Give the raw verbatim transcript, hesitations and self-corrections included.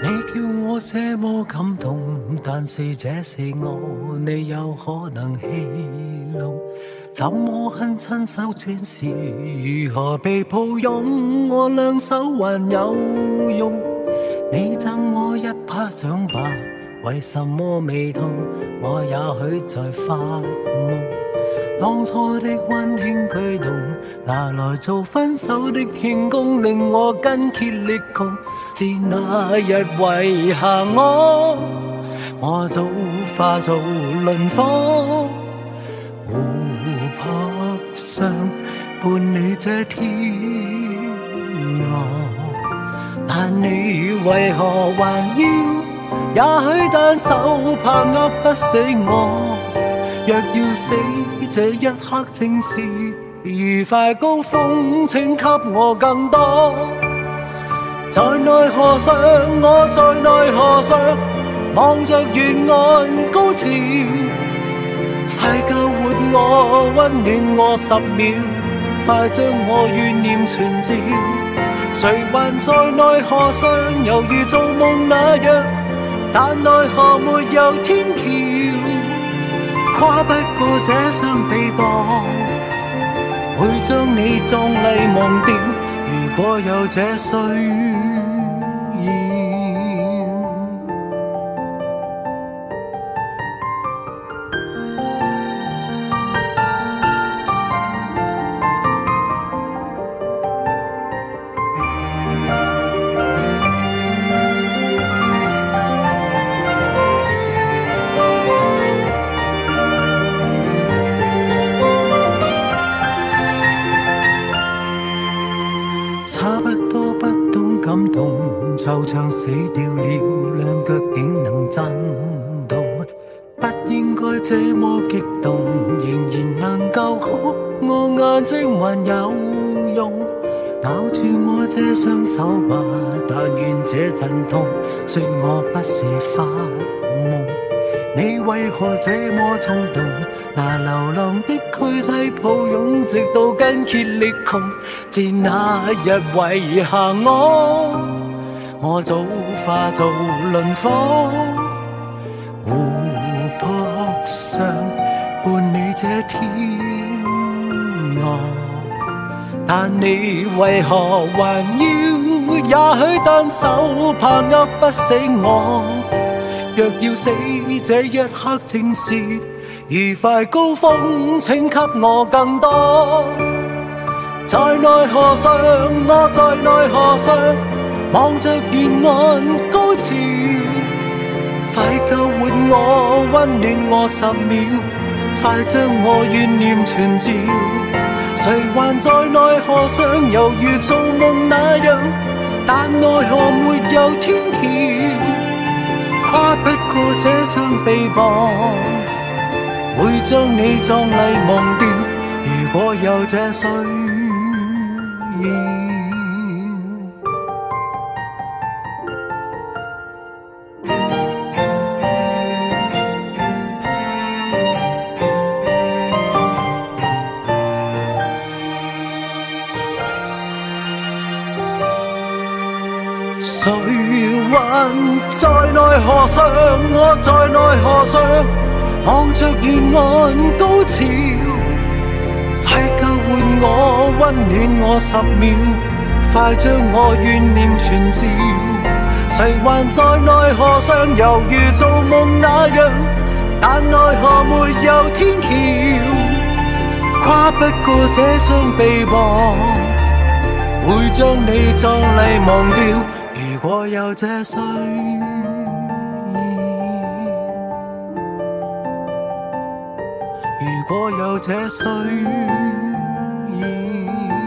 叫我這麼感動，但是這是我，你有可能戲弄。怎麼肯親手展示？如何被抱擁？我兩手還有用。你贈我一巴掌吧，為什麼未痛？我也許在發夢。當初的溫馨舉動，拿來做分手的慶功，令我筋竭力窮。自那日遺下我，我早化做磷火，湖泊上伴你這天鵝。但你為何還要？也許單手怕握不死我。若要死，這一刻正是愉快高峰，請給我更多。在奈何上，我在奈何上，望着沿岸高潮，快救活我，溫暖我十秒，快將我怨念傳召。誰還在奈何上，猶如做夢那樣，但奈何沒有天橋，跨不過這雙臂膀，會將你壯麗忘掉。如果有這需要，就像死掉了，兩腳竟能震動，不應該這麼激動，仍然能夠哭，我眼睛還有用，咬住我這雙手吧，但願這陣痛，說我不是發夢。你為何這麼衝動？拿流浪的軀體抱擁，直到筋竭力窮，自那日遺下我。我早化做磷火，湖泊上伴你這天鵝。但你為何還要？也許單手怕握不死我。若要死，這一刻正是愉快高峰，請給我更多。在奈何上，我在奈何上，望着沿岸高潮，快救活我，溫暖我十秒，快將我怨念傳召。誰還在奈何上，猶如做夢那樣，但奈何沒有天橋，跨不過這雙臂膀，會將你壯麗忘掉。如果有這需要，誰還在奈何上，我在奈何上，望着沿岸高潮，快救活我，溫暖我十秒，快將我怨念傳召。誰還在奈何上，猶如做夢那樣，但奈何沒有天橋，跨不過這雙臂膀，會將你壯麗忘掉。如果有這需要，如果有這需要。